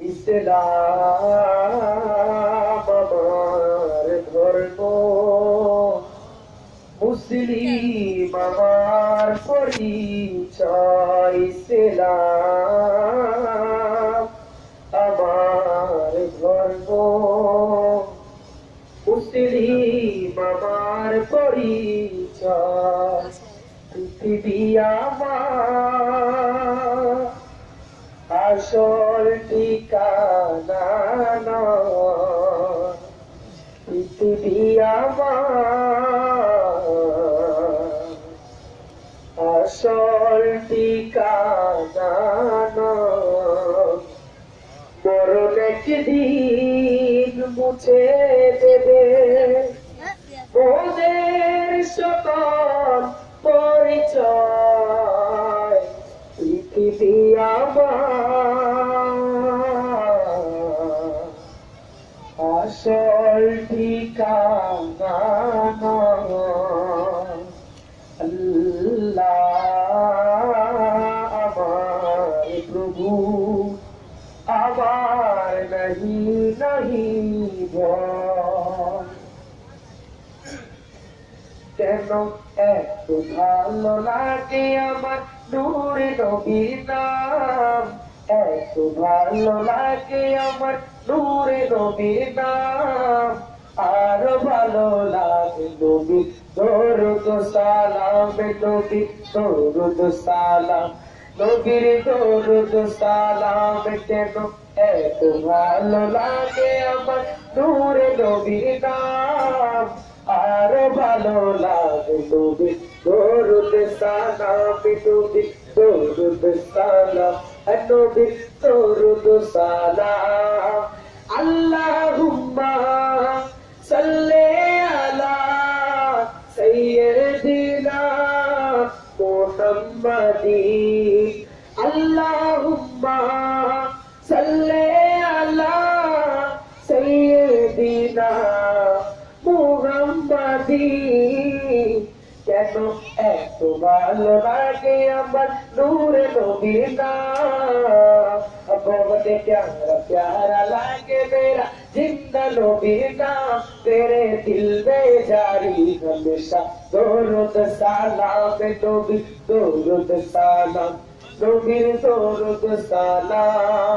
ইসলাম আমার ধর্ম, মুসলিম আমার পরিচয়। ইসলাম আমার ধর্ম, মুসলিম আমার পরিচয়। পৃথিবী আমার আসল ঠিকানা নয়, পৃথিবী আমার আসল ঠিকানা নয়। মরণ একদিন মুছে দেবে মোদের সকল পরিচয়। পৃথিবী আমার আসল ঠিকানা নয়। আল্লাহ আমার প্রভু, আমার নাহি নাহি ভয়। কেন এত ভালো লাগে আমার নূরে নবীর নাম, এত ভালো লাগে আমার নূরে নবীর নাম। আরো ভালো লাগে নবী দরুদ সালাম, নবী দরুদ সালাম, নবীর দরুদ সালাম। কেন এত ভালো লাগে আমার নূরে নবীর নাম, আরো ভালো লাগে নবী দরুদ সালাম, নবী দরুদ সালাম, নবী দরুদ সালাম। আল্লাহুম্মা সাল্লি আলা সাইয়্যিদিনা মুহাম্মাদিন। আল্লাহুম্মা সাল্লি আলা সাইয়্যিদিনা মুহাম্মাদিন। কেন এত ভালো লাগে আমার নূরে নবীর নাম, बहुत प्यारा प्यारा लागे मेरा जिंदा नबीर नाम। तेरे दिल में जारी हमेशा दरूद सलाम, नबी दरूद सलाम, नबीर दरूद सलाम।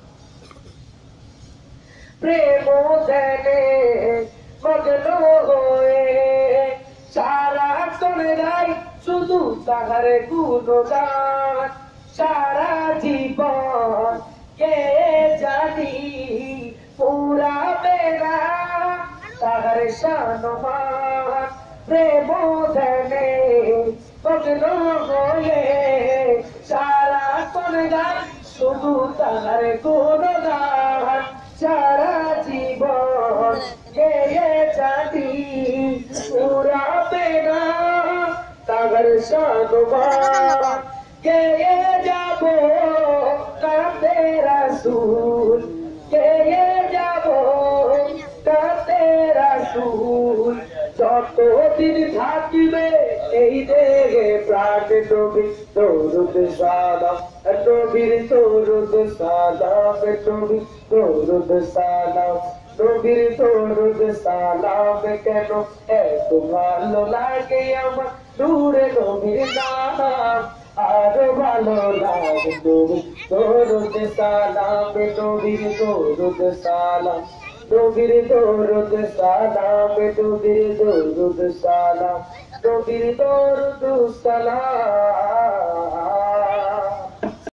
प्रेम देने मगन होए सारा तोड़ाई शुधु ताहार गुणगान। सारा जीवन के जानी पूरा मेरा ताहार शानमान। प्रेम धने मग्न होए सारा तोड़ाई शुधु ताहार गुणगान। सारा जीवन के जानी पूरा मेरा ताहार शानमान। के जाबो काते रसूल, के जाबो काते रसूल। যতদিন থাকিবে এই দেহে প্রাণ নবী দরুদ সালাম, নবীর দরুদ সালাম, নবী দরুদ সালাম, নবীর দরুদ সালাম। কেন এত ভালো লাগে আমার নূরে নবীর নাম, আরো ভালো লাগে নবী দরুদ সালাম, নবীর দরুদ সালাম, নবীর দরুদ সালাম, নবীর দরুদ সালাম, নবীর দরুদ সালাম।